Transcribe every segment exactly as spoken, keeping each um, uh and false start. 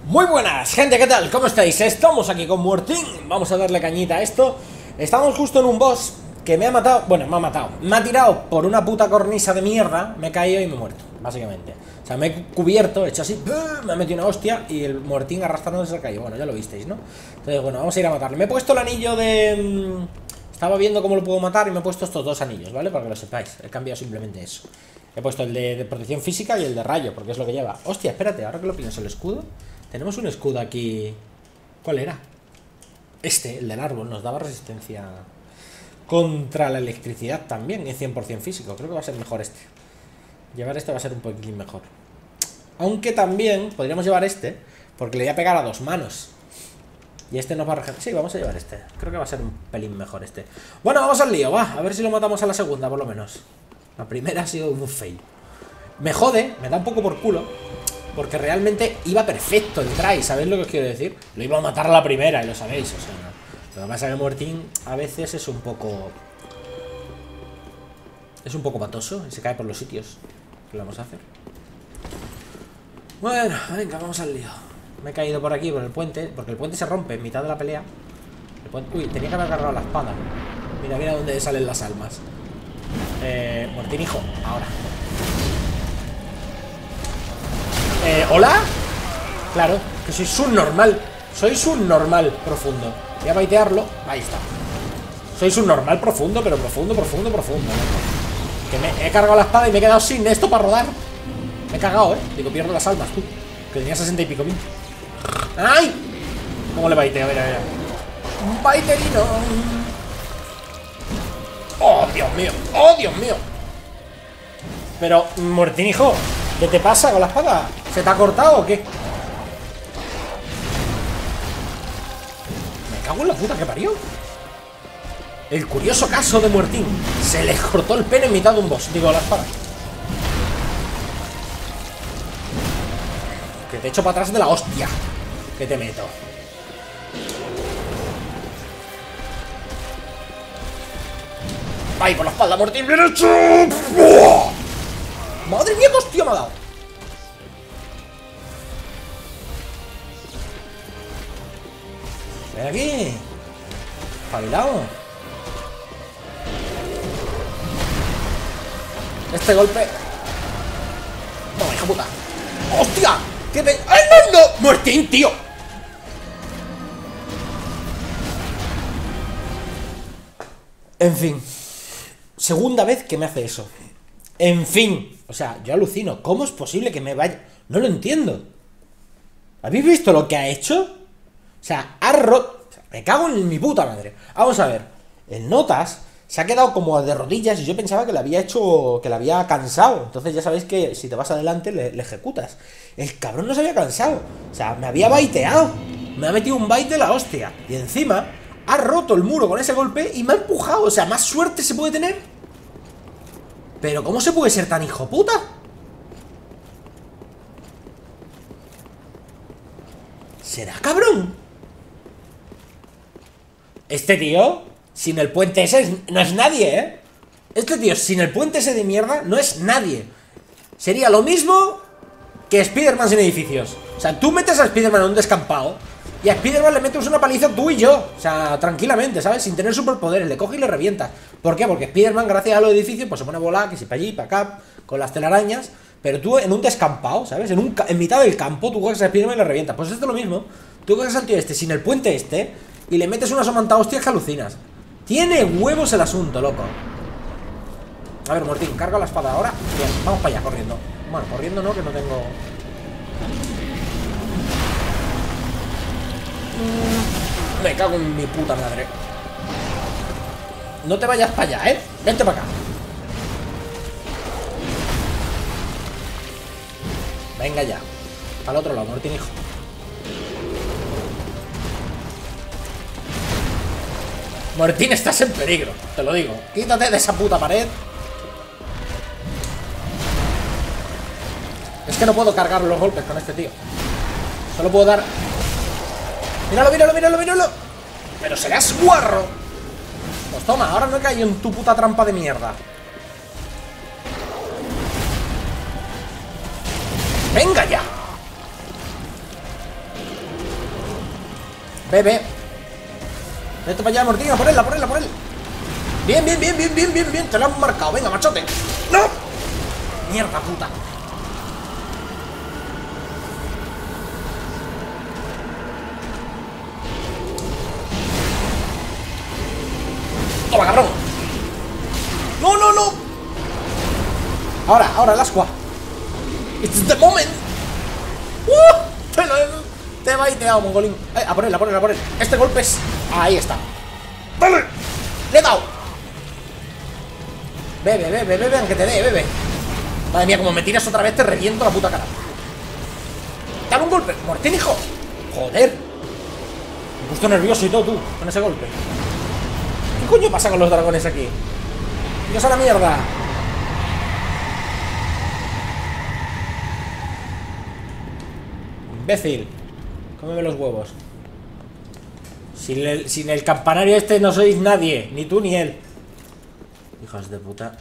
Muy buenas, gente, ¿qué tal? ¿Cómo estáis? Estamos aquí con Muertín. Vamos a darle cañita a esto. Estamos justo en un boss que me ha matado. Bueno, me ha matado. Me ha tirado por una puta cornisa de mierda. Me he caído y me he muerto, básicamente. O sea, me he cubierto, he hecho así, me ha metido una hostia y el Muertín arrastrándose se ha caído. Bueno, ya lo visteis, ¿no? Entonces, bueno, vamos a ir a matarle. Me he puesto el anillo de... Estaba viendo cómo lo puedo matar y me he puesto estos dos anillos, ¿vale? Para que lo sepáis. He cambiado simplemente eso. He puesto el de, de protección física y el de rayo, porque es lo que lleva. Hostia, espérate, ahora que lo pienso, el escudo. Tenemos un escudo aquí. ¿Cuál era? Este, el del árbol, nos daba resistencia contra la electricidad también, es cien por cien físico. Creo que va a ser mejor este. Llevar este va a ser un poquitín mejor. Aunque también podríamos llevar este, porque le voy a pegar a dos manos. Y este nos va a regenerar. Sí, vamos a llevar este. Creo que va a ser un pelín mejor este. Bueno, vamos al lío, va. A ver si lo matamos a la segunda, por lo menos. La primera ha sido un fail. Me jode, me da un poco por culo, porque realmente iba perfecto el try. ¿Sabéis lo que os quiero decir? Lo iba a matar a la primera, y lo sabéis, o sea. Lo que pasa es que Muertín a veces es un poco... Es un poco patoso y se cae por los sitios. ¿Qué le vamos a hacer? Bueno, venga, vamos al lío. Me he caído por aquí, por el puente, porque el puente se rompe en mitad de la pelea. El puente... Uy, tenía que haber agarrado la espada. Mira, mira dónde salen las almas. Eh, Muertín, hijo, ahora. Eh, ¿hola? Claro, que soy subnormal. Soy subnormal profundo. Voy a baitearlo. Ahí está. Soy subnormal profundo, pero profundo, profundo, profundo, ¿no? Que me he cargado la espada y me he quedado sin esto para rodar. Me he cagado, eh. Digo, pierdo las almas, tú. Que tenía sesenta y pico mil. ¡Ay! ¿Cómo le baiteo? Mira, mira. Un baiterino. ¡Oh, Dios mío! ¡Oh, Dios mío! Pero, Muertín, hijo, ¿qué te pasa con la espada? ¿Se te ha cortado o qué? Me cago en la puta que parió. El curioso caso de Muertín. Se le cortó el pene en mitad de un boss. Digo, la espada. Que te echo para atrás de la hostia que te meto. ¡Ay, por la espalda, Muertín! ¡Bien hecho! ¡Oh! ¡Madre mía, qué hostia me ha dado! Ven aquí. Espabilado. Este golpe. Toma, hija puta. ¡Hostia! ¡Qué pe... ¡Ay, no, no! ¡Muertín, tío! En fin. Segunda vez que me hace eso. En fin. O sea, yo alucino. ¿Cómo es posible que me vaya? No lo entiendo. ¿Habéis visto lo que ha hecho? O sea, ha roto... O sea, me cago en mi puta madre. Vamos a ver. El Notas se ha quedado como de rodillas y yo pensaba que le había hecho... Que le había cansado. Entonces ya sabéis que si te vas adelante le, le ejecutas. El cabrón no se había cansado. O sea, me había baiteado. Me ha metido un baite de la hostia. Y encima ha roto el muro con ese golpe y me ha empujado. O sea, más suerte se puede tener. Pero ¿cómo se puede ser tan hijo puta? ¿Será cabrón? Este tío, sin el puente ese, no es nadie, ¿eh? Este tío, sin el puente ese de mierda, no es nadie. Sería lo mismo que Spider-Man sin edificios. O sea, tú metes a Spider-Man en un descampado y a Spider-Man le metes una paliza tú y yo. O sea, tranquilamente, ¿sabes? Sin tener superpoderes, le coge y le revientas. ¿Por qué? Porque Spider-Man, gracias a los edificios, pues se pone a volar, que si para allí, para acá, con las telarañas. Pero tú en un descampado, ¿sabes? En, un, en mitad del campo, tú coges a Spider-Man y le revientas. Pues esto es lo mismo. Tú coges al tío este sin el puente este y le metes una somanta hostias que alucinas. Tiene huevos el asunto, loco. A ver, Muertín, carga la espada ahora. Bien, vamos para allá, corriendo. Bueno, corriendo no, que no tengo... Me cago en mi puta madre. No te vayas para allá, ¿eh? Vente para acá. Venga ya. Al otro lado, Muertín, hijo. Muertín, estás en peligro, te lo digo. Quítate de esa puta pared. Es que no puedo cargar los golpes con este tío. Solo puedo dar... Míralo, míralo, míralo, míralo. Pero serás guarro. Pues toma, ahora no he caído en tu puta trampa de mierda. ¡Venga ya! Bebe. Vete para allá, Mortín, a por él, a por él, a por él. Bien, bien, bien, bien, bien, bien, bien. Te lo han marcado, venga, machote. ¡No! Mierda, puta. Toma, cabrón. No, no, no. Ahora, ahora, el ascua. It's the moment. ¡Uh! Te, lo, te va y te ha dado, mongolín. Eh, a por él, a por él, a por él. Este golpe es... Ahí está. ¡Dale! ¡Le he dado! Bebe, bebe, bebe, aunque te dé, bebe. Madre mía, como me tiras otra vez te reviento la puta cara. Dale un golpe, Mortín, hijo. Joder. Me he puesto nervioso y todo tú, con ese golpe. ¿Qué coño pasa con los dragones aquí? Dios a la mierda. Imbécil. Cómeme los huevos. Sin el, sin el campanario este no sois nadie. Ni tú ni él. Hijos de puta.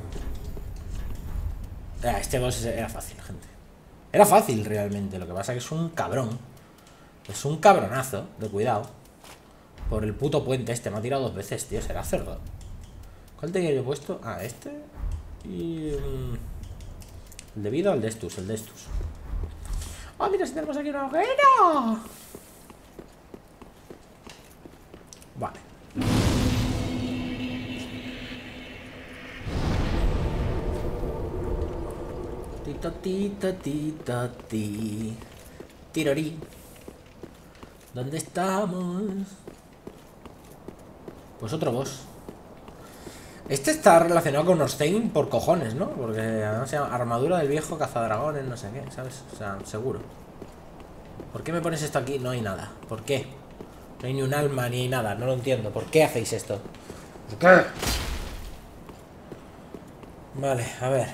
Ah, este boss era fácil, gente. Era fácil realmente. Lo que pasa es que es un cabrón. Es un cabronazo. De cuidado. Por el puto puente este. Me ha tirado dos veces, tío. Será cerdo. ¿Cuál tenía yo puesto? Ah, este. Y... el de vida o el de estos. El de estos. ¡Ah, oh, mira si tenemos aquí una hoguera! Vale. Tita, tita, tita, ti. Tirorí. ¿Dónde estamos? Pues otro boss. Este está relacionado con Orstein por cojones, ¿no? Porque además se llama armadura del viejo cazadragones, no sé qué, ¿sabes? O sea, seguro. ¿Por qué me pones esto aquí? No hay nada. ¿Por qué? No hay ni un alma ni hay nada, no lo entiendo. ¿Por qué hacéis esto? ¿Por qué? Vale, a ver.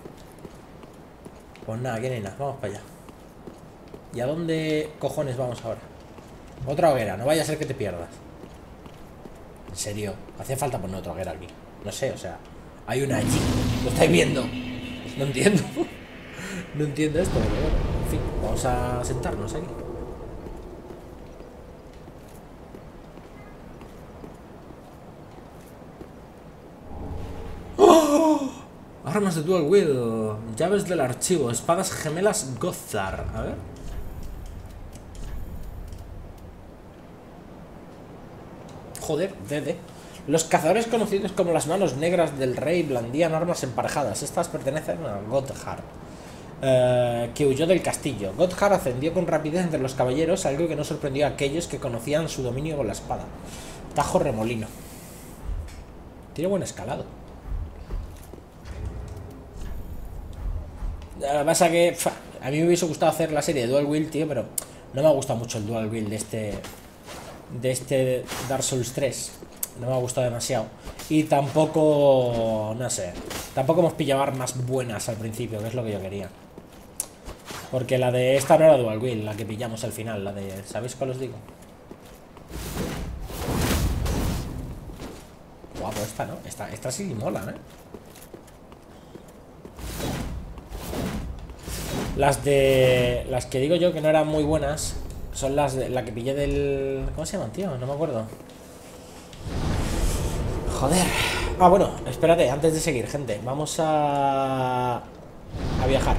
Pues nada, aquí no hay nada, vamos para allá. ¿Y a dónde cojones vamos ahora? Otra hoguera, no vaya a ser que te pierdas. En serio, hacía falta poner otra hoguera aquí. No sé, o sea, hay una allí. ¿Lo estáis viendo? No entiendo. No entiendo esto, pero bueno, en fin, vamos a sentarnos aquí. ¡Oh! Armas de Dual Wield, llaves del archivo, espadas gemelas Gothar. A ver. Joder, Dede. Los cazadores conocidos como las manos negras del rey blandían armas emparejadas. Estas pertenecen a Gotthard, eh, que huyó del castillo. Gotthard ascendió con rapidez entre los caballeros, algo que no sorprendió a aquellos que conocían su dominio con la espada. Tajo remolino. Tiene buen escalado. Lo que pasa que pfa, a mí me hubiese gustado hacer la serie de Dual Wield, tío, pero no me ha gustado mucho el Dual Wield de este de este Dark Souls tres. No me ha gustado demasiado. Y tampoco, no sé, tampoco hemos pillado armas buenas al principio, que es lo que yo quería. Porque la de esta no era Dual Wield, la que pillamos al final, la de... ¿Sabéis cuál os digo? Guapo esta, ¿no? Esta, esta sí mola, ¿eh? Las de... Las que digo yo que no eran muy buenas son las de... La que pillé del... ¿Cómo se llaman, tío? No me acuerdo. Joder. Ah, bueno, espérate, antes de seguir, gente. Vamos a... A viajar.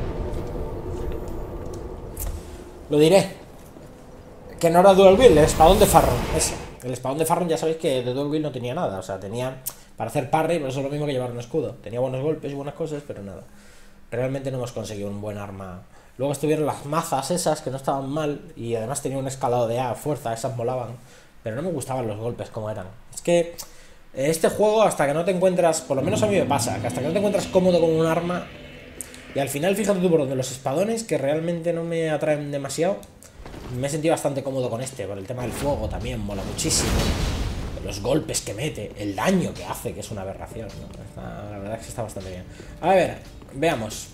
Lo diré. Que no era Dual Wield, el espadón de Farron. Ese. El espadón de Farron ya sabéis que de Dual Wield no tenía nada. O sea, tenía... Para hacer parry, pero eso es lo mismo que llevar un escudo. Tenía buenos golpes y buenas cosas, pero nada. Realmente no hemos conseguido un buen arma. Luego estuvieron las mazas esas, que no estaban mal. Y además tenía un escalado de A, fuerza, esas molaban. Pero no me gustaban los golpes como eran. Es que... Este juego, hasta que no te encuentras, por lo menos a mí me pasa, que hasta que no te encuentras cómodo con un arma, y al final fíjate tú por donde los espadones, que realmente no me atraen demasiado, me he sentido bastante cómodo con este, por el tema del fuego también, mola muchísimo. Los golpes que mete, el daño que hace, que es una aberración, ¿no? Está, la verdad es que está bastante bien. A ver, veamos.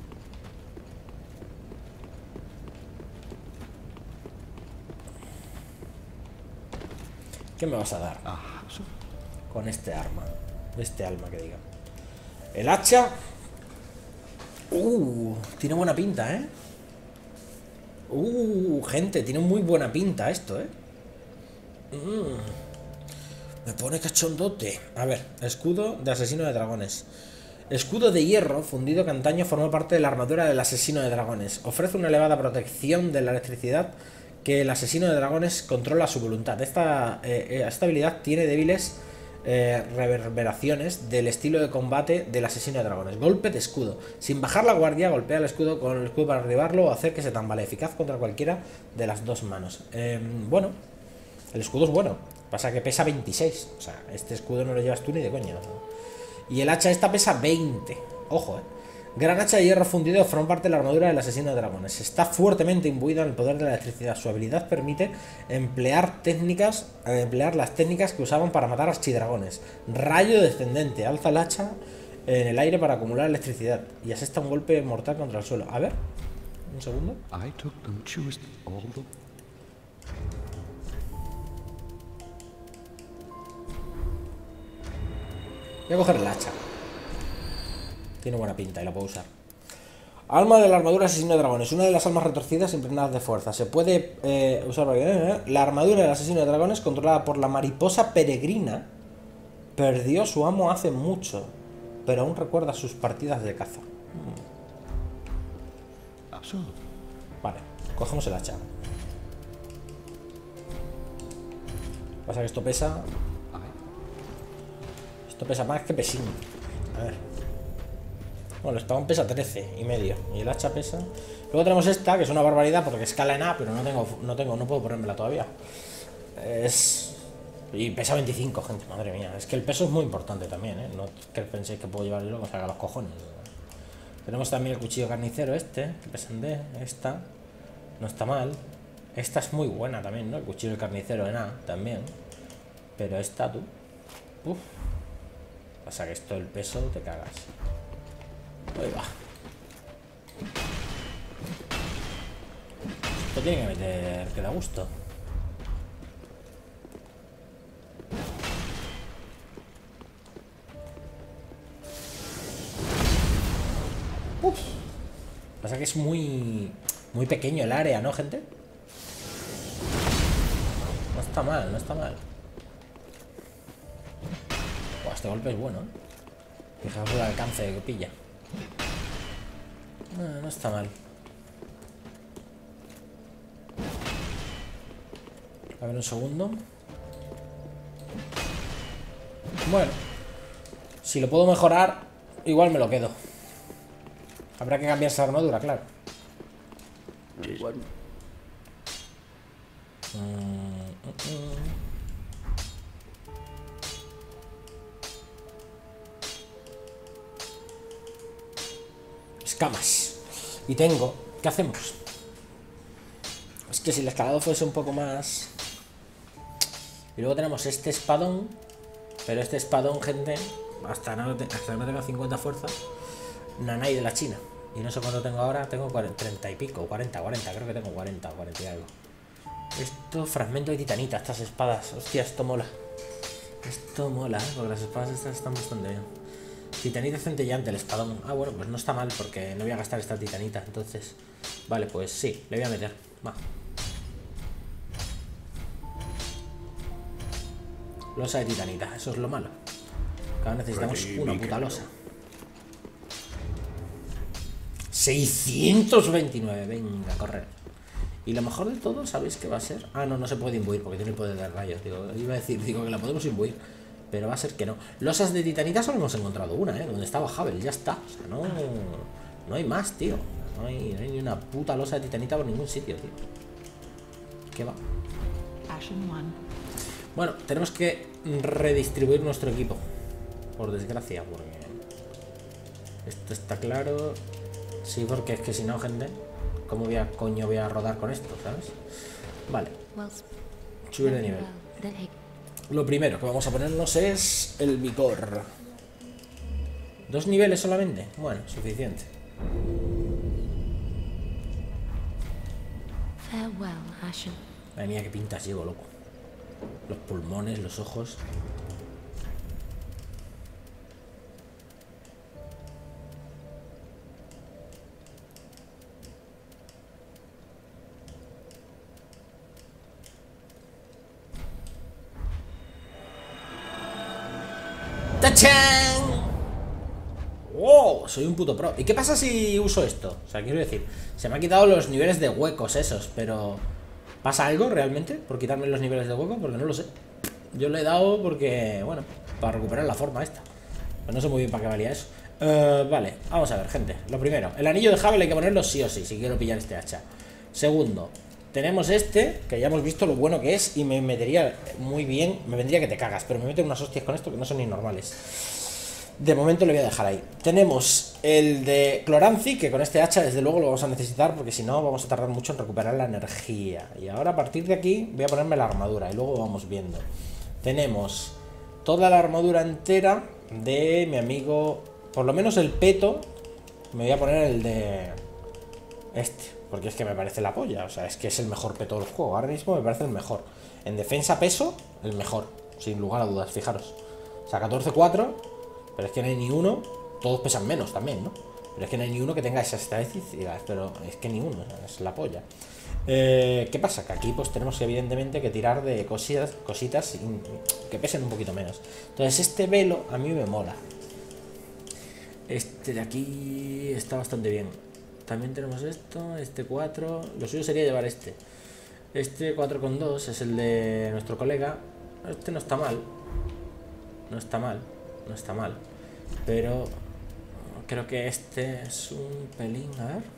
¿Qué me vas a dar? Ah, con este arma, este alma que diga. El hacha. Uh, tiene buena pinta, ¿eh? Uh, gente, tiene muy buena pinta esto, ¿eh? Mm, me pone cachondote. A ver, escudo de asesino de dragones. Escudo de hierro fundido que antaño formó parte de la armadura del asesino de dragones. Ofrece una elevada protección de la electricidad que el asesino de dragones controla a su voluntad. Esta, eh, esta habilidad tiene débiles eh, reverberaciones del estilo de combate del asesino de dragones. Golpe de escudo. Sin bajar la guardia, golpea el escudo con el escudo para derribarlo o hacer que se tambalee. Eficaz contra cualquiera de las dos manos. Eh, bueno, el escudo es bueno. Pasa que pesa veintiséis. O sea, este escudo no lo llevas tú ni de coña, ¿no? Y el hacha esta pesa veinte. Ojo, eh. Gran hacha de hierro fundido forma parte de la armadura del asesino de dragones. Está fuertemente imbuida en el poder de la electricidad. Su habilidad permite emplear técnicas, eh, emplear las técnicas que usaban para matar archidragones. Rayo descendente. Alza el hacha en el aire para acumular electricidad. Y asesta un golpe mortal contra el suelo. A ver, un segundo. I took them choose all the Voy a coger el hacha. Tiene buena pinta y la puedo usar. Alma de la armadura asesino de dragones. Una de las almas retorcidas impregnadas de fuerza. Se puede eh, usar para... Eh, la armadura del asesino de dragones, controlada por la mariposa peregrina, perdió su amo hace mucho, pero aún recuerda sus partidas de caza. Absolutely. Vale, cogemos el hacha. Pasa que esto pesa... Esto pesa más que pesín. A ver. Bueno, el espadón pesa trece y medio. Y el hacha pesa... Luego tenemos esta, que es una barbaridad porque escala en A, pero no tengo, no tengo, no puedo ponérmela todavía. Es... Y pesa veinticinco, gente, madre mía. Es que el peso es muy importante también, ¿eh? No que penséis que puedo llevar y luego salga los cojones. Tenemos también el cuchillo carnicero este, que pesan D. Esta no está mal. Esta es muy buena también, ¿no? El cuchillo del carnicero en A también. Pero esta, tú... Uf. Pasa que esto, el peso, te cagas. Ahí va. Esto tiene que meter que da gusto. Uf. Pasa que es muy... Muy pequeño el área, ¿no, gente? No está mal, no está mal. Buah, este golpe es bueno, ¿eh? Fijaos el alcance que pilla. No, no está mal. A ver, un segundo. Bueno, si lo puedo mejorar, igual me lo quedo. Habrá que cambiar esa armadura, claro. Mm, mm, mm. Escamas. Y tengo... ¿Qué hacemos? Es que si el escalado fuese un poco más... Y luego tenemos este espadón. Pero este espadón, gente, hasta no, hasta que no tenga cincuenta fuerzas, nanay de la China. Y no sé cuánto tengo ahora. Tengo treinta y pico, cuarenta, cuarenta. Creo que tengo cuarenta, cuarenta y algo. Esto, fragmento de titanita, estas espadas. Hostia, esto mola. Esto mola, ¿eh? Porque las espadas estas están bastante bien. Titanita centellante, el espadón. Ah, bueno, pues no está mal porque no voy a gastar esta titanita. Entonces, vale, pues sí, le voy a meter. Va. Losa de titanita, eso es lo malo. Que ahora necesitamos una puta losa. seiscientos veintinueve, venga, a correr. Y lo mejor de todo, ¿sabéis qué va a ser? Ah, no, no se puede imbuir porque tiene el poder de rayos. Digo, iba a decir, digo que la podemos imbuir, pero va a ser que no. Losas de titanita solo hemos encontrado una, ¿eh? Donde estaba Havel, ya está. O sea, no, no hay más, tío. No hay, no hay ni una puta losa de titanita por ningún sitio, tío. ¿Qué va? Bueno, tenemos que redistribuir nuestro equipo. Por desgracia, porque... Esto está claro. Sí, porque es que si no, gente, ¿cómo voy a, coño voy a rodar con esto, ¿sabes? Vale. Subir de nivel. Lo primero que vamos a ponernos es el vigor. ¿Dos niveles solamente? Bueno, suficiente. Madre mía, qué pintas llevo, loco. Los pulmones, los ojos. ¡Tachán! ¡Wow! Soy un puto pro. ¿Y qué pasa si uso esto? O sea, quiero decir, se me han quitado los niveles de huecos esos, pero... ¿pasa algo realmente por quitarme los niveles de hueco? Porque no lo sé. Yo le he dado porque, bueno, para recuperar la forma esta. Pues no sé muy bien para qué valía eso. Uh, vale, vamos a ver, gente. Lo primero, el anillo de Havel hay que ponerlo sí o sí, si quiero pillar este hacha. Segundo, tenemos este, que ya hemos visto lo bueno que es. Y me metería muy bien, me vendría que te cagas, pero me meten unas hostias con esto que no son ni normales. De momento le voy a dejar ahí. Tenemos el de Cloranzi, que con este hacha desde luego lo vamos a necesitar, porque si no vamos a tardar mucho en recuperar la energía. Y ahora a partir de aquí voy a ponerme la armadura y luego vamos viendo. Tenemos toda la armadura entera de mi amigo, por lo menos el peto. Me voy a poner el de este, porque es que me parece la polla. O sea, es que es el mejor peto del juego. Ahora mismo me parece el mejor. En defensa peso, el mejor, sin lugar a dudas, fijaros. O sea, catorce cuatro. Pero es que no hay ni uno, todos pesan menos también, ¿no? Pero es que no hay ni uno que tenga esas estadísticas, pero es que ni uno, es la polla. Eh, ¿Qué pasa? Que aquí pues tenemos evidentemente que tirar de cositas, cositas que pesen un poquito menos. Entonces este velo a mí me mola. Este de aquí está bastante bien. También tenemos esto, este cuatro. Lo suyo sería llevar este. Este cuatro coma dos es el de nuestro colega. Este no está mal. No está mal. No está mal, pero creo que este es un pelín, a ver.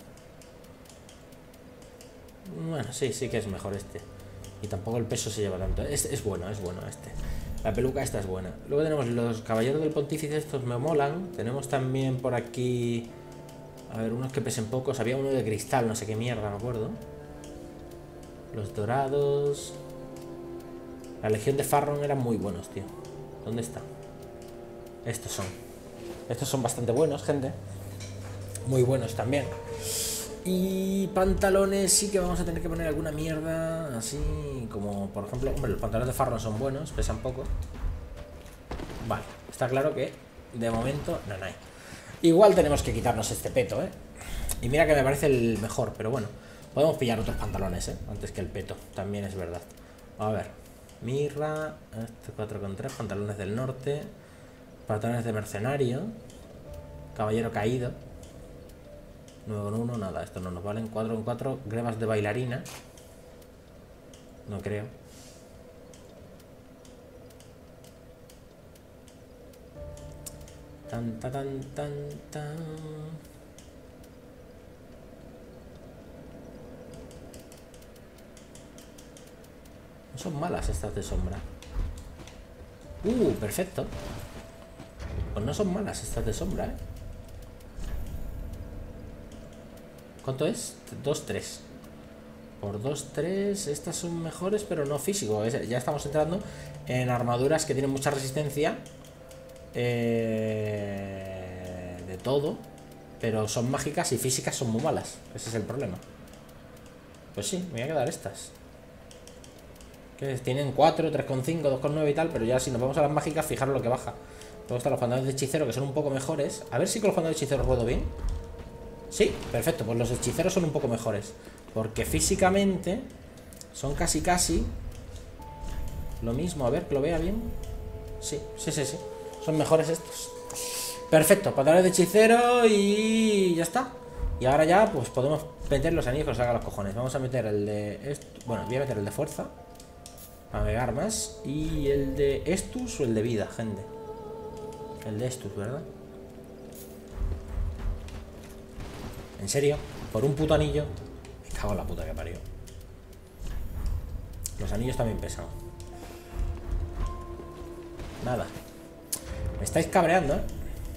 Bueno, sí, sí que es mejor este. Y tampoco el peso se lleva tanto. Es, es bueno, es bueno este. La peluca esta es buena. Luego tenemos los caballeros del pontífice, estos me molan. Tenemos también por aquí, a ver, unos que pesen pocos. Había uno de cristal, no sé qué mierda, me acuerdo. Los dorados. La legión de Farron eran muy buenos, tío. ¿Dónde está? Estos son. Estos son bastante buenos, gente. Muy buenos también. Y pantalones sí que vamos a tener que poner alguna mierda. Así como, por ejemplo, hombre, los pantalones de Farron son buenos, pesan poco. Vale, está claro que de momento no, no hay. Igual tenemos que quitarnos este peto, ¿eh? Y mira que me parece el mejor, pero bueno, podemos pillar otros pantalones, ¿eh? Antes que el peto, también es verdad. A ver, mirra, este cuatro coma tres, pantalones del norte. Pantalones de mercenario. Caballero caído. nueve con uno, nada, esto no nos valen. cuatro con cuatro, grebas de bailarina. No creo. Tan, tan, tan, tan, tan. No son malas estas de sombra. Uh, perfecto. Pues no son malas estas de sombra, ¿eh? ¿Cuánto es? dos tres. Por dos tres, estas son mejores, pero no físico. Ya estamos entrando en armaduras que tienen mucha resistencia. Eh, de todo. Pero son mágicas y físicas son muy malas. Ese es el problema. Pues sí, me voy a quedar estas. Que tienen cuatro, tres coma cinco, dos coma nueve y tal. Pero ya si nos vamos a las mágicas, fijaros lo que baja. Luego están los pantalones de hechicero, que son un poco mejores. A ver si con los pantalones de hechicero ruedo bien. Sí, perfecto, pues los hechiceros son un poco mejores. Porque físicamente son casi casi lo mismo. A ver, que lo vea bien. Sí, sí, sí, sí. Son mejores estos. Perfecto, pantalones de hechicero y ya está. Y ahora ya pues podemos meter los anillos que nos hagan los cojones. Vamos a meter el de esto. Bueno, voy a meter el de fuerza para pegar más. Y el de estus o el de vida, gente. El de estus, ¿verdad? ¿En serio? ¿Por un puto anillo? Me cago en la puta que parió. Los anillos también pesan. Nada. Me estáis cabreando, ¿eh?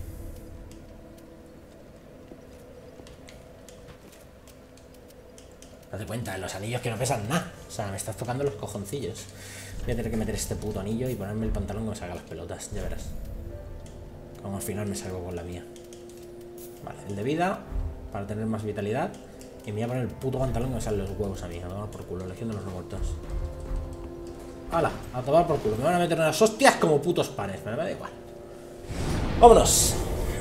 Date cuenta, los anillos que no pesan nada. O sea, me estás tocando los cojoncillos. Voy a tener que meter este puto anillo y ponerme el pantalón que me salga las pelotas. Ya verás. Como al final me salgo con la mía. Vale, el de vida, para tener más vitalidad. Y me voy a poner el puto pantalón que me salen los huevos a mí. A tomar por culo, legión de los no muertos. ¡Hala! A tomar por culo. Me van a meter unas hostias como putos panes. Me da igual. ¡Vámonos!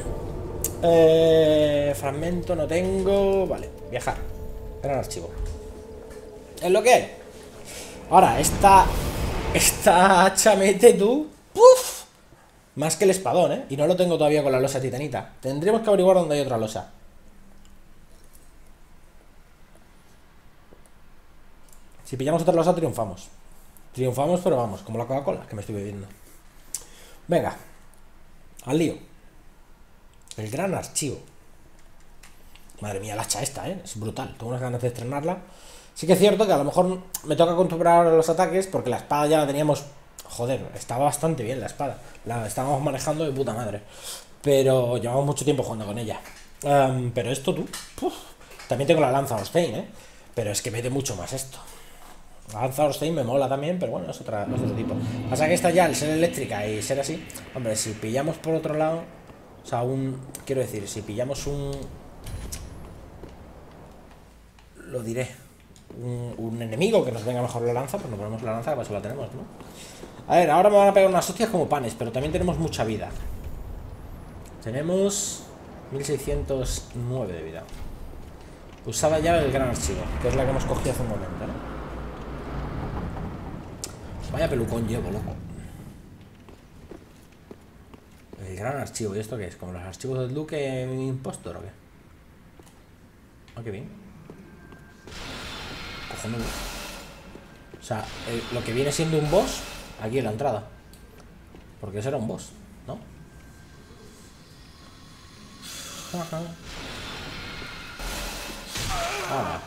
Eh, fragmento no tengo. Vale, viajar. Gran archivo. Es lo que hay. Ahora, esta. Esta hacha mete tú. ¡Puf! Más que el espadón, ¿eh? Y no lo tengo todavía con la losa titanita. Tendremos que averiguar dónde hay otra losa. Si pillamos otra losa, triunfamos. Triunfamos, pero vamos, como la Coca-Cola que me estoy bebiendo. Venga. Al lío. El gran archivo. Madre mía, la hacha esta, ¿eh? Es brutal. Tengo unas ganas de estrenarla. Sí que es cierto que a lo mejor me toca acostumbrar ahora a los ataques, porque la espada ya la teníamos... Joder, estaba bastante bien la espada. La estábamos manejando de puta madre. Pero llevamos mucho tiempo jugando con ella. Um, pero esto tú... Uf, también tengo la lanza Orstein, ¿eh? Pero es que mete mucho más esto. La lanza Orstein me mola también, pero bueno, es, otra, es otro tipo. Pasa que esta ya, al ser eléctrica y ser así... Hombre, si pillamos por otro lado... O sea, un... Quiero decir, si pillamos un... Lo diré... Un, un enemigo que nos venga mejor la lanza, pues nos ponemos la lanza, que paso la tenemos, ¿no? A ver, ahora me van a pegar unas hostias como panes, pero también tenemos mucha vida. Tenemos mil seiscientos nueve de vida. Usada ya el gran archivo, que es la que hemos cogido hace un momento, ¿no? Vaya pelucón llevo, loco. El gran archivo, ¿y esto qué es? ¿Como los archivos del Duque Impostor o qué? Ah, qué bien. Cojonudo. O sea, el, lo que viene siendo un boss aquí en la entrada. Porque ese era un boss, ¿no? Ajá. Ah.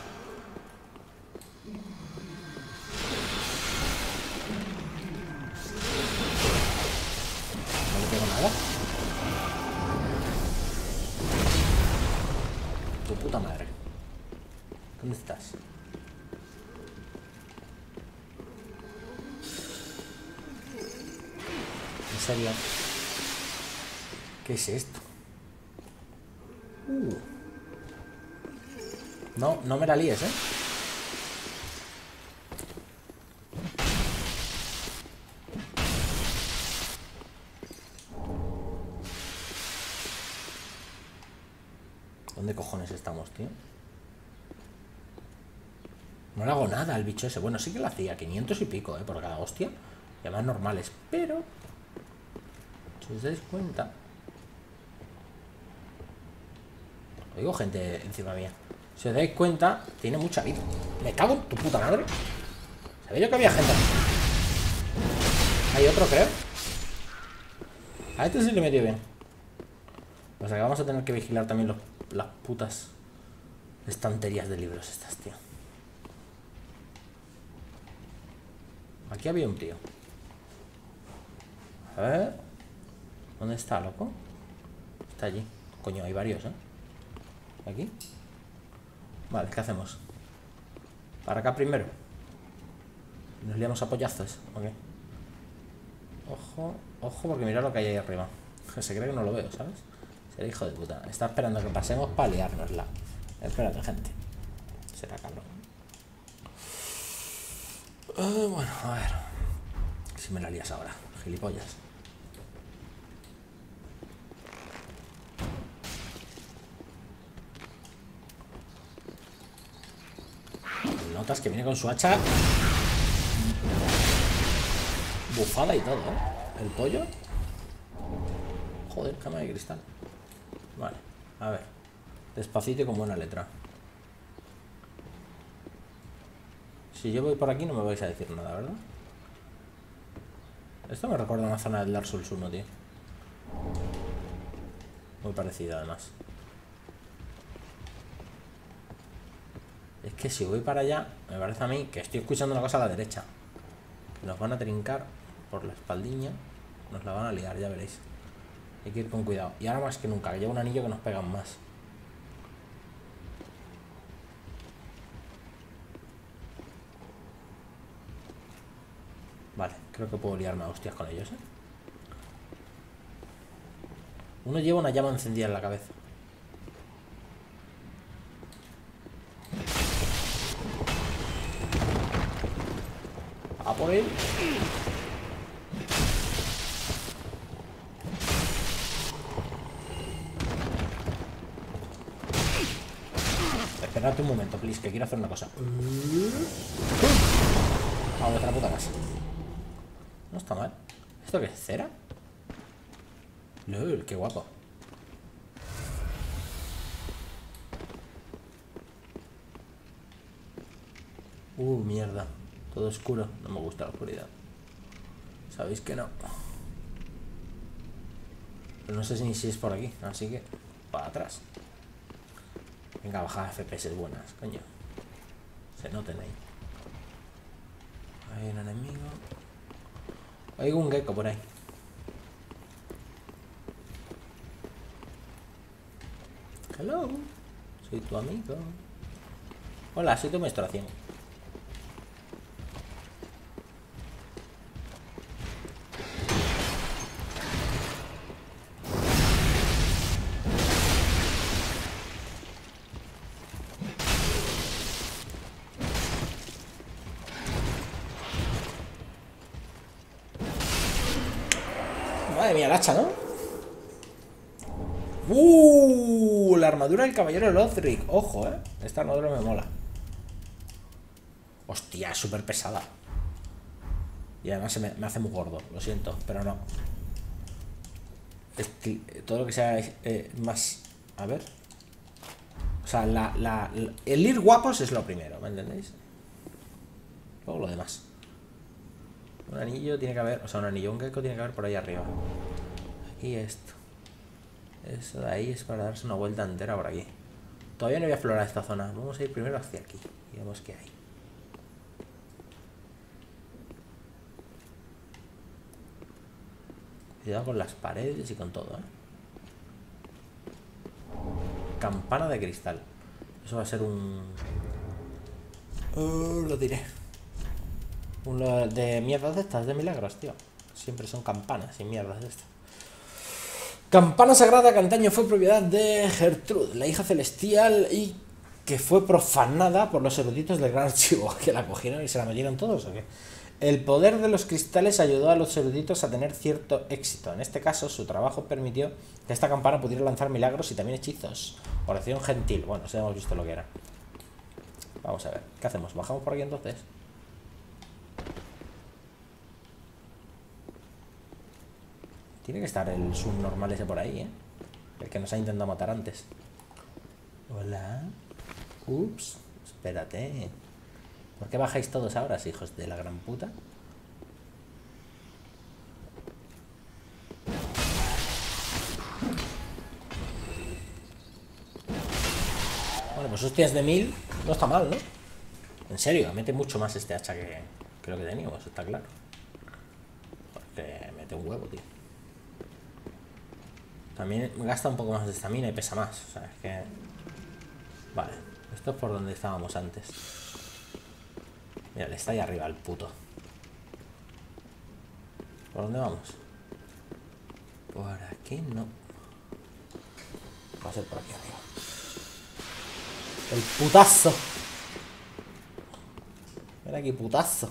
No le pego nada. Tu puta madre. ¿Dónde estás? ¿En serio? ¿Qué es esto? Uh. No, no me la líes, ¿eh? ¿Dónde cojones estamos, tío? No le hago nada al bicho ese. Bueno, sí que lo hacía, quinientos y pico, ¿eh? Por cada hostia. Y además normales, pero... Si os dais cuenta... Oigo gente encima mía. Si os dais cuenta, tiene mucha vida. Me cago en tu puta madre. Sabía yo que había gente aquí. Hay otro, creo. A este sí le metió bien. O sea que vamos a tener que vigilar también los, las putas estanterías de libros estas, tío. Aquí había un tío. A ver. ¿Dónde está, loco? Está allí. Coño, hay varios, ¿eh? Aquí. Vale, ¿qué hacemos? Para acá primero. Nos liamos a pollazos. Ok. Ojo, ojo, porque mira lo que hay ahí arriba. Se cree que no lo veo, ¿sabes? Será hijo de puta. Está esperando que pasemos para liárnosla. Espérate, gente. Será cabrón. Uh, bueno, a ver. Si me la lías ahora, gilipollas. Notas que viene con su hacha bufada y todo, ¿eh? El pollo. Joder, cama de cristal. Vale, a ver. Despacito y con buena letra. Si yo voy por aquí no me vais a decir nada, ¿verdad? Esto me recuerda a una zona del Dark Souls uno, tío. Muy parecida, además. Es que si voy para allá, me parece a mí que estoy escuchando una cosa a la derecha. Que nos van a trincar por la espaldiña. Nos la van a liar, ya veréis. Hay que ir con cuidado. Y ahora más que nunca, que lleva un anillo que nos pegan más. Vale, creo que puedo liarme a hostias con ellos, ¿eh? Uno lleva una llama encendida en la cabeza. A por él. Esperad un momento, please, que quiero hacer una cosa. Vamos a la puta casa. No está mal. ¿Esto qué es? ¿Cera? Lol, qué guapo. Uh, mierda. Todo oscuro. No me gusta la oscuridad. Sabéis que no. Pero no sé ni si es por aquí. Así que para atrás. Venga, baja F P S buenas, coño. Se noten ahí. Hay un enemigo. Hay un gecko por ahí. Hello. Soy tu amigo. Hola, soy tu menstruación. Madre mía, el hacha, ¿no? ¡Uh! La armadura del caballero Lothric. Ojo, ¿eh? Esta armadura me mola. Hostia, es súper pesada. Y además se me, me hace muy gordo. Lo siento, pero no. Este, todo lo que sea eh, más... A ver. O sea, la, la, la, el ir guapos es lo primero, ¿me entendéis? Luego lo demás. Un anillo tiene que haber... O sea, un anillo, un gecko tiene que haber por ahí arriba. Aquí esto. Eso de ahí es para darse una vuelta entera por aquí. Todavía no voy a explorar esta zona. Vamos a ir primero hacia aquí. Y vemos qué hay. Cuidado con las paredes y con todo, ¿eh? Campana de cristal. Eso va a ser un... Uh, lo diré. Uno de mierdas de estas, de milagros, tío. Siempre son campanas y mierdas de estas. Campana sagrada que antaño fue propiedad de Gertrude, la hija celestial, y que fue profanada por los eruditos del gran archivo. Que la cogieron y se la metieron todos, ¿o qué? El poder de los cristales ayudó a los eruditos a tener cierto éxito. En este caso, su trabajo permitió que esta campana pudiera lanzar milagros y también hechizos. Oración gentil. Bueno, ya hemos visto lo que era. Vamos a ver. ¿Qué hacemos? ¿Bajamos por aquí entonces? Tiene que estar el subnormal ese por ahí, ¿eh? El que nos ha intentado matar antes. Hola. Ups. Espérate. ¿Por qué bajáis todos ahora, hijos de la gran puta? Bueno, pues hostias de mil no está mal, ¿no? En serio, mete mucho más este hacha que, que lo que teníamos, está claro. Porque mete un huevo, tío. También gasta un poco más de estamina y pesa más. O sea, es que... Vale, esto es por donde estábamos antes. Mira, está ahí arriba el puto. ¿Por dónde vamos? Por aquí no. Va a ser por aquí arriba. El putazo. Mira aquí, putazo.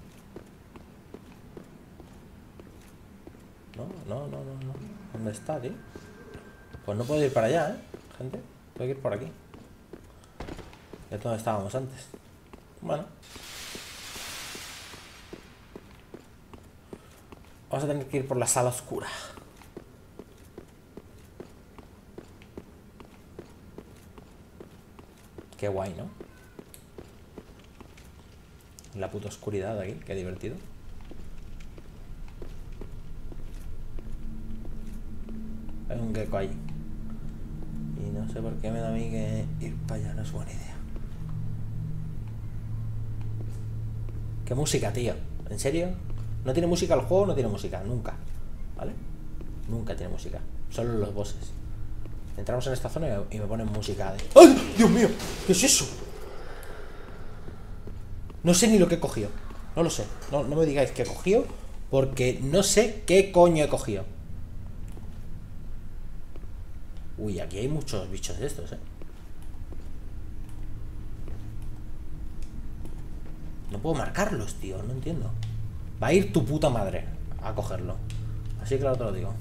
No, no, no, no, no. ¿Dónde está, tío? Pues no puedo ir para allá, ¿eh? Gente, tengo que ir por aquí. Ya es donde estábamos antes. Bueno. Vamos a tener que ir por la sala oscura. Qué guay, ¿no? La puta oscuridad de aquí, qué divertido. Hay un gecko ahí. Y no sé por qué me da a mí que ir para allá no es buena idea. ¿Qué música, tío? ¿En serio? No tiene música el juego, no tiene música, nunca. ¿Vale? Nunca tiene música. Solo los bosses. Entramos en esta zona y me ponen música de... ¡Ay! ¡Dios mío! ¿Qué es eso? No sé ni lo que he cogido. No lo sé. No, no me digáis qué he cogido, porque no sé qué coño he cogido. Uy, aquí hay muchos bichos de estos, eh. No puedo marcarlos, tío, no entiendo. Va a ir tu puta madre a cogerlo. Así que claro te lo digo.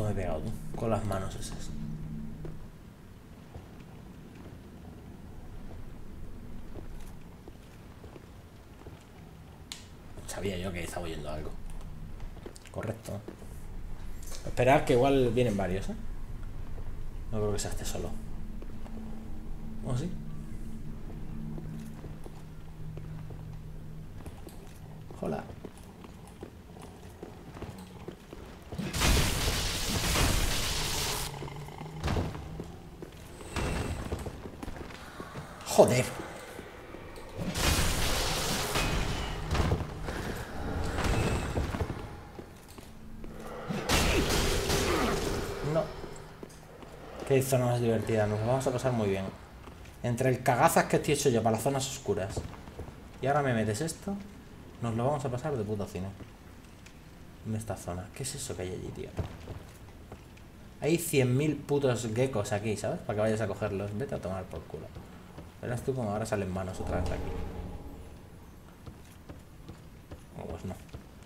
me he pegado tú? Con las manos esas. Sabía yo que estaba oyendo algo. Correcto. Esperar que igual vienen varios, ¿eh? No creo que sea este solo. ¿O sí? Hola. Joder. No. Qué zona más divertida. Nos vamos a pasar muy bien. Entre el cagazas que estoy hecho yo para las zonas oscuras y ahora me metes esto, nos lo vamos a pasar de puto cine. En esta zona. ¿Qué es eso que hay allí, tío? Hay cien mil putos geckos aquí, ¿sabes? Para que vayas a cogerlos. Vete a tomar por culo. Verás tú como ahora salen manos otra vez aquí. Oh, pues no.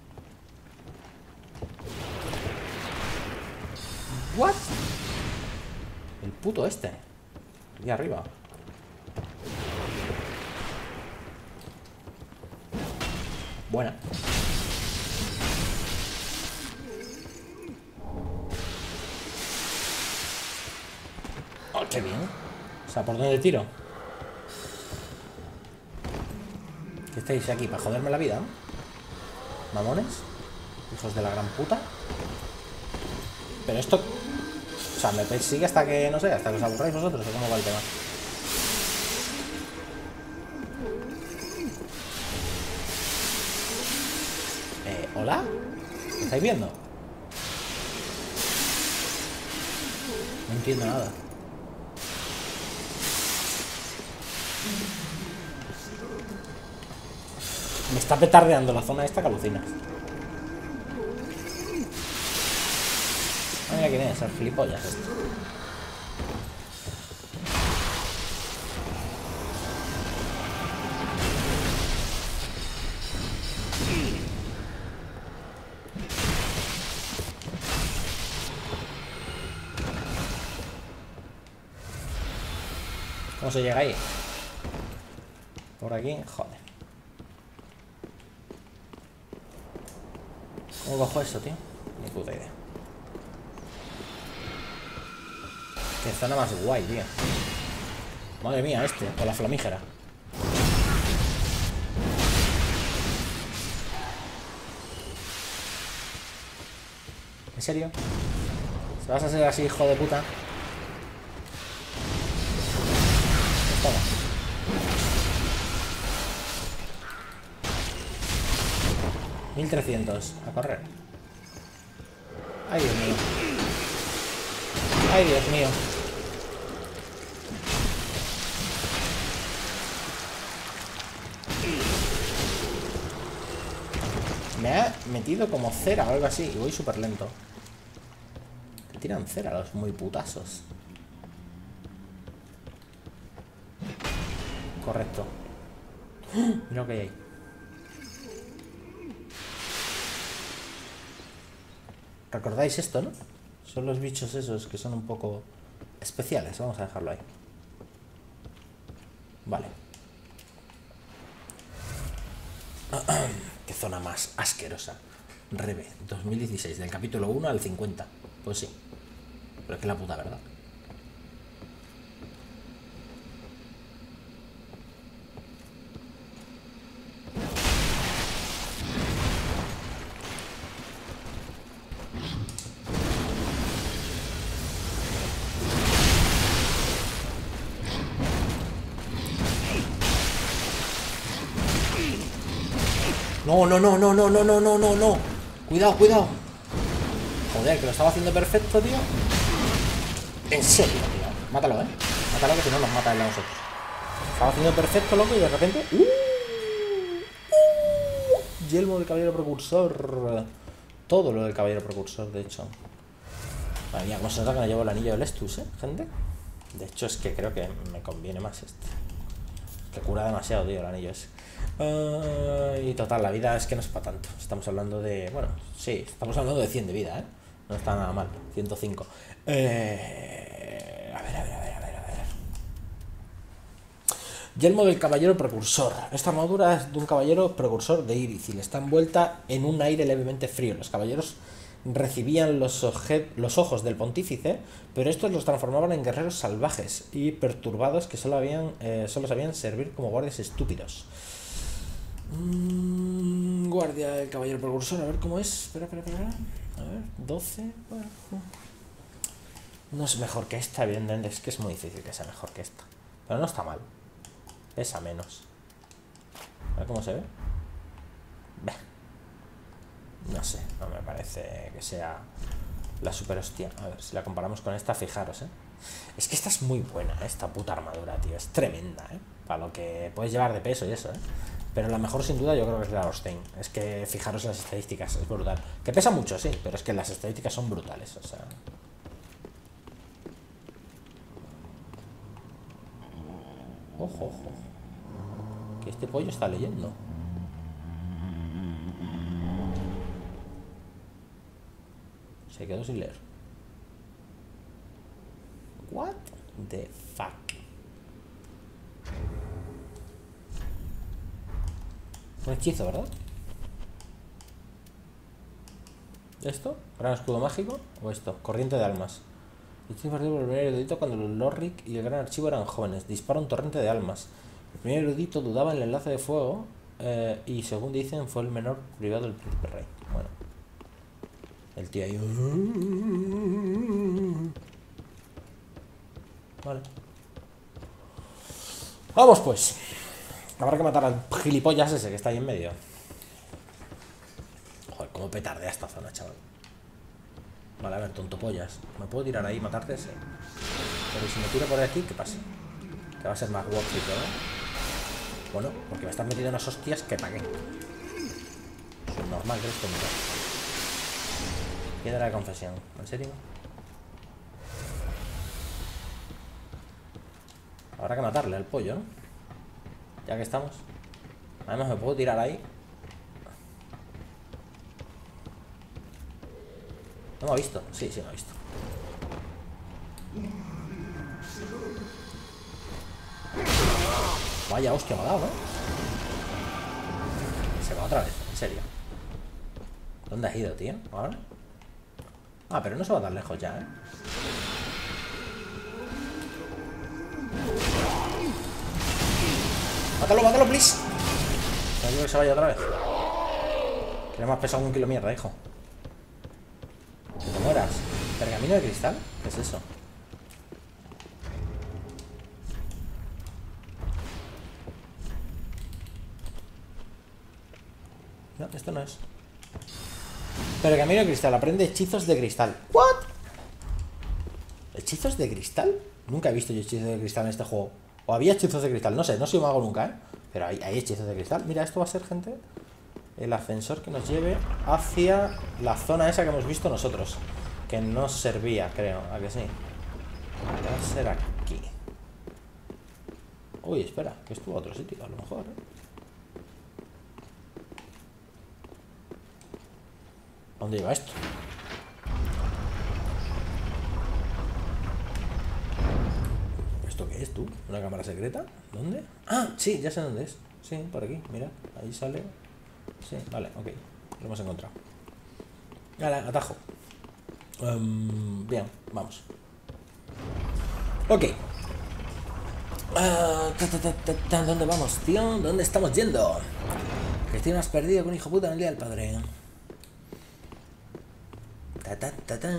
¿What? El puto este. Aquí arriba. Buena. Oh, qué bien. O sea, ¿por dónde tiro? ¿Qué estáis aquí? ¿Para joderme la vida? ¿Mamones? Hijos de la gran puta. Pero esto... O sea, me persigue hasta que, no sé, hasta que os aburráis vosotros, o cómo va el tema. Eh, ¿hola? ¿Me estáis viendo? No entiendo nada. Me está petardeando la zona esta que alucinas. Ah, mira quién es, el gilipollas este. ¿Cómo se llega ahí? Por aquí, joder. ¿Cómo bajo eso, tío? Ni puta idea. Qué zona más guay, tío. Madre mía, este, con la flamígera. ¿En serio? ¿Se vas a ser así, hijo de puta? Toma. mil trescientos. A correr. Ay, Dios mío. Ay, Dios mío. Me ha metido como cera o algo así. Y voy súper lento. Te tiran cera los muy putazos. Correcto. Mira lo que hay ahí. ¿Recordáis esto, no? Son los bichos esos que son un poco especiales. Vamos a dejarlo ahí. Vale. Qué zona más asquerosa. Reve, dos mil dieciséis, del capítulo uno al cincuenta. Pues sí. Pero es que la puta verdad. No, no, no, no, no, no, no, no, no, no. Cuidado, cuidado. Joder, que lo estaba haciendo perfecto, tío. En serio, tío. Mátalo, eh. Mátalo, que si no nos mata él a nosotros. Estaba haciendo perfecto, loco, y de repente. ¡Uh! ¡Uh! Yelmo del caballero precursor. Todo lo del caballero precursor, de hecho. Madre mía, cómo se nota que no llevo el anillo del Estus, eh, gente. De hecho, es que creo que me conviene más este. Que cura demasiado, tío, el anillo ese. Uh, y total, la vida es que no es para tanto. Estamos hablando de... Bueno, sí, estamos hablando de cien de vida, ¿eh? No está nada mal. ciento cinco. Eh... A ver, a ver, a ver, a ver, a ver. Yelmo del caballero precursor. Esta armadura es de un caballero precursor de Irithyll. Está envuelta en un aire levemente frío. Los caballeros recibían los, los ojos del pontífice, pero estos los transformaban en guerreros salvajes y perturbados que solo, habían, eh, solo sabían servir como guardias estúpidos. Mm, guardia del caballero precursor, a ver cómo es. Espera, espera, espera. A ver, doce. Bueno, no es mejor que esta, evidentemente. Es que es muy difícil que sea mejor que esta. Pero no está mal. Pesa menos. A ver cómo se ve. Bah. No sé, no me parece que sea la super hostia. A ver, si la comparamos con esta, fijaros, ¿eh? Es que esta es muy buena, ¿eh? Esta puta armadura, tío. Es tremenda, ¿eh? Para lo que puedes llevar de peso y eso, ¿eh? Pero la mejor, sin duda, yo creo que es la Orstein. Es que fijaros en las estadísticas, es brutal. Que pesa mucho, sí, pero es que las estadísticas son brutales, o sea... Ojo, ojo. Que este pollo está leyendo. Se quedó sin leer. What the fuck. Un hechizo, ¿verdad? ¿Esto? ¿Gran escudo mágico? ¿O esto? Corriente de almas. Hechizo impartido por el primer erudito cuando los Lorric y el gran archivo eran jóvenes. Dispara un torrente de almas. El primer erudito dudaba en el enlace de fuego eh, y según dicen fue el menor privado del príncipe rey. Bueno. El tío ahí... Vale. Vamos pues. Habrá que matar al gilipollas ese que está ahí en medio. Joder, cómo petardea esta zona, chaval. Vale, a ver, tontopollas. ¿Me puedo tirar ahí y matarte ese? Pero si me tiro por aquí, ¿qué pasa? Que va a ser más worth it, ¿no? Bueno, porque me están metiendo unas hostias que pagué. Es normal que esto mira. Piedra de confesión. ¿En serio? Habrá que matarle al pollo, ¿no? Ya que estamos. Además me puedo tirar ahí. ¿No me ha visto? Sí, sí me ha visto. Vaya hostia me ha dado, ¿eh? Se va otra vez, en serio. ¿Dónde has ido, tío? ¿Ahora? Ah, pero no se va tan lejos ya, ¿eh? ¡Mátalo, mátalo, please! No quiero que se vaya otra vez. Que le hemos pesado un kilo de mierda, hijo. Que te mueras. ¿Pergamino de cristal? ¿Qué es eso? No, esto no es. Pergamino de cristal. Aprende hechizos de cristal. ¿What? ¿Hechizos de cristal? Nunca he visto yo hechizos de cristal en este juego. O había hechizos de cristal, no sé, no soy mago nunca, ¿eh? Pero hay, hay hechizos de cristal. Mira, esto va a ser, gente, el ascensor que nos lleve hacia la zona esa que hemos visto nosotros. Que nos servía, creo, ¿a que sí? Va a ser aquí. Uy, espera, que estuvo a otro sitio, a lo mejor, ¿eh? ¿Dónde lleva esto? ¿Esto qué es, tú? ¿Una cámara secreta? ¿Dónde? Ah, sí, ya sé dónde es. Sí, por aquí, mira, ahí sale. Sí, vale, ok, lo hemos encontrado. Vale, atajo. um, Bien, vamos. Ok. uh, ta, ta, ta, ta, ta, ¿Dónde vamos, tío? ¿Dónde estamos yendo? Que estoy más perdido que un hijo puta en el día del padre. Ta, ta, ta, ta.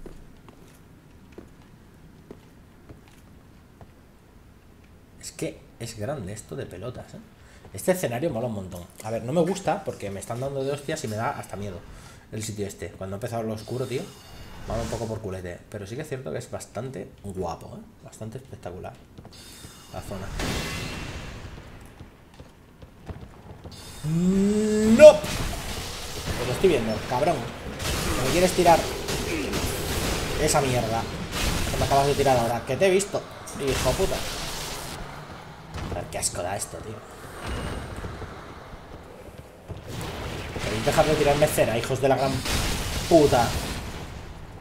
Es que es grande esto de pelotas, ¿eh? Este escenario mola un montón. A ver, no me gusta porque me están dando de hostias y me da hasta miedo el sitio este. Cuando ha empezado lo oscuro, tío, va un poco por culete. Pero sí que es cierto que es bastante guapo, ¿eh? Bastante espectacular la zona. ¡No! Pues lo estoy viendo, cabrón. ¿Me quieres tirar esa mierda que me acabas de tirar ahora? Que te he visto, hijo puta. A ver qué asco da esto, tío. ¿Queréis dejar de tirarme cera, hijos de la gran puta?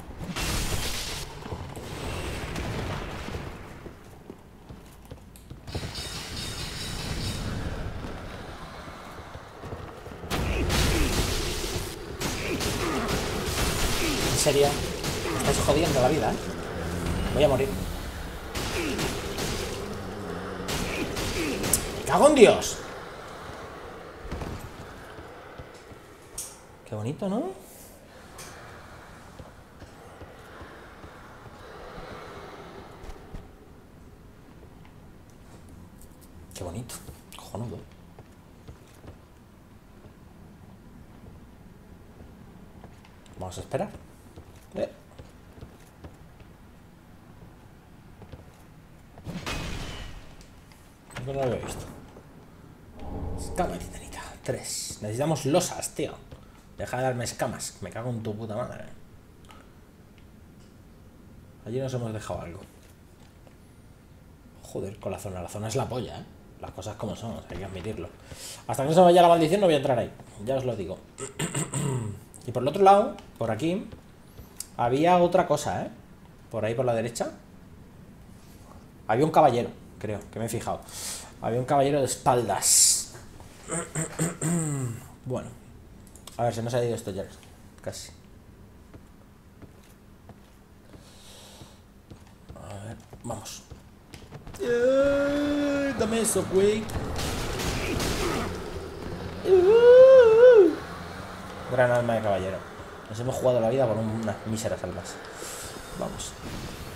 serio? Me estáis jodiendo la vida, ¿eh? Voy a morir. ¡Me cago en Dios! Qué bonito, ¿no? Qué bonito. Cojonudo. Vamos a esperar. Eh. No lo había visto. Escama titanita. Tres. Necesitamos losas, tío. Deja de darme escamas. Me cago en tu puta madre. Allí nos hemos dejado algo. Joder, con la zona. La zona es la polla, ¿eh? Las cosas como son, hay que admitirlo. Hasta que no se vaya la maldición no voy a entrar ahí. Ya os lo digo. Y por el otro lado, por aquí, había otra cosa, ¿eh? Por ahí por la derecha. Había un caballero, creo, que me he fijado. Había un caballero de espaldas. Bueno. A ver, se nos ha ido esto ya. Casi. A ver, vamos. Eh, dame eso, güey. Gran alma de caballero. Nos hemos jugado la vida por unas míseras almas. Vamos.